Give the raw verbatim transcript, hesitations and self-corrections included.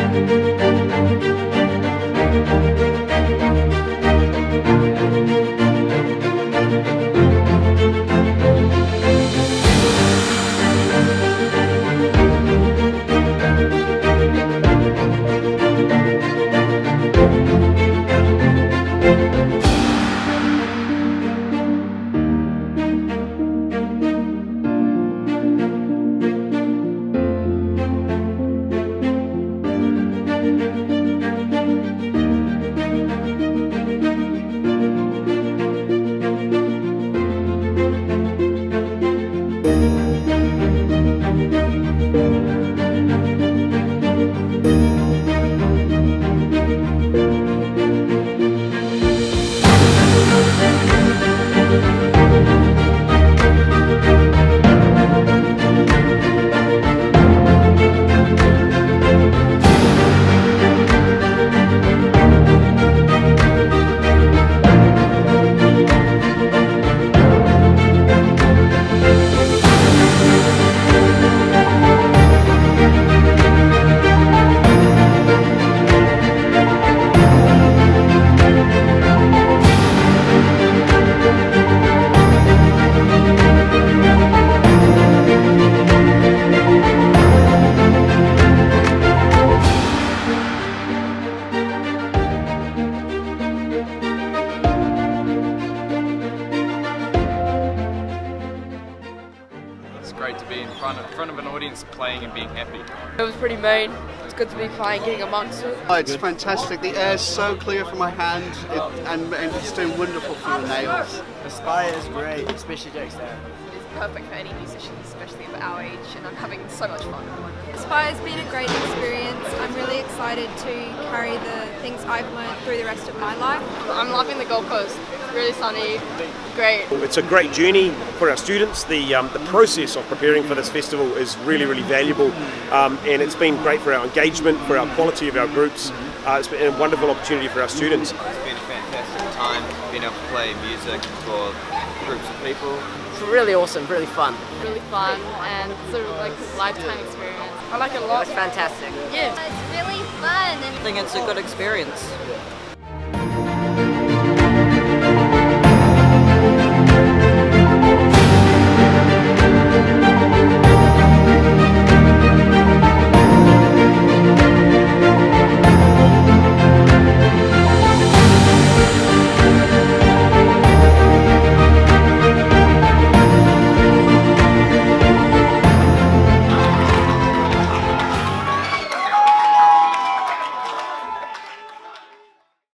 Great to be in front of, in front of an audience playing and being happy. It was pretty mean. It's good to be playing, getting amongst it. Oh, it's fantastic. The air's so clear from my hand, it, and, and it's doing wonderful for the nails. Aspire is great, especially Jake's there. It's perfect for any musicians, especially of our age, and I'm having so much fun. Aspire's been a great experience. I'm really excited to carry the things I've learned through the rest of my life. I'm loving the Gold Coast. It's really sunny, great. It's a great journey for our students. The, um, the process of preparing for this festival is really, really valuable, um, and it's been great for our engagement, for our quality of our groups. Uh, it's been a wonderful opportunity for our students. It's been a fantastic time being able to play music for groups of people. It's really awesome, really fun. Really fun, and it's a like lifetime experience. I like it a lot. It's fantastic. Yeah. It's really fun. I think it's a good experience.